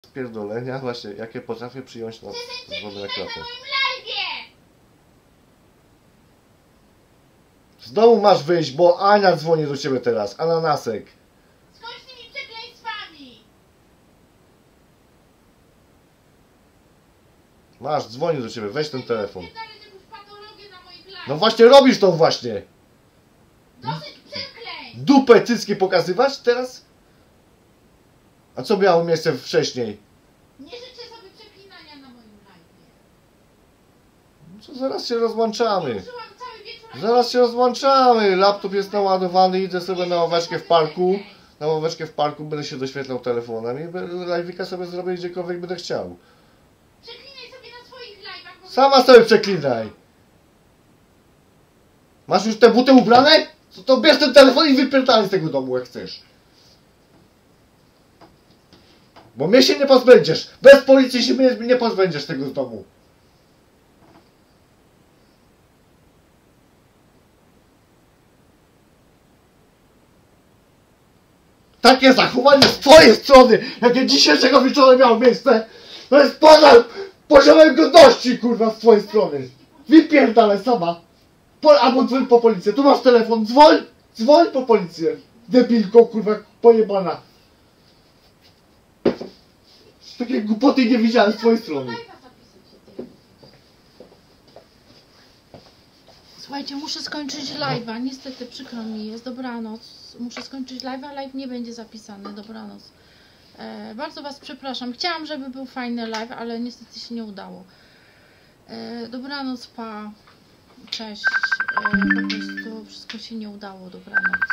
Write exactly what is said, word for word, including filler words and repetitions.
spierdolenia właśnie, jakie potrafię przyjąć na wodę na klatę. Z domu masz wyjść, bo Ania dzwoni do ciebie teraz, Ananasek. Skończ z tymi przekleństwami. Masz, dzwoni do ciebie, weź ten telefon. Na no właśnie robisz to właśnie. Dosyć przekleństw. Dupę cycki pokazywać teraz? A co miało miejsce wcześniej? Nie życzę sobie przeklinania na moim live. Co, zaraz się rozłączamy. Użyłam cały wieczór. Zaraz się rozłączamy. Laptop jest naładowany, idę sobie na ławeczkę w parku. Na ławeczkę w parku będę się doświetlał telefonem i live'ika sobie zrobię gdziekolwiek będę chciał. Przeklinaj sobie na swoich live'ach. Sama sobie przeklinaj. Masz już te buty ubrane? To, to bierz ten telefon i wypierdalaj z tego domu jak chcesz. Bo mnie się nie pozbędziesz. Bez policji się mnie nie pozbędziesz tego z domu. Takie zachowanie z twojej strony, jakie dzisiejszego wieczoru miało miejsce, to jest poza poziomem godności, kurwa, z twojej strony. Wypierdalaj sama. Po, albo dzwoń po policję. Tu masz telefon, dzwoń, dzwoń po policję. Debilko, kurwa, pojebana. Takie głupoty nie widziałem z twojej strony. Słuchajcie, muszę skończyć live'a. Niestety przykro mi jest. Dobranoc. Muszę skończyć live'a. Live nie będzie zapisany. Dobranoc. E, bardzo was przepraszam. Chciałam, żeby był fajny live, ale niestety się nie udało. E, dobranoc, pa. Cześć. E, po prostu wszystko się nie udało. Dobranoc.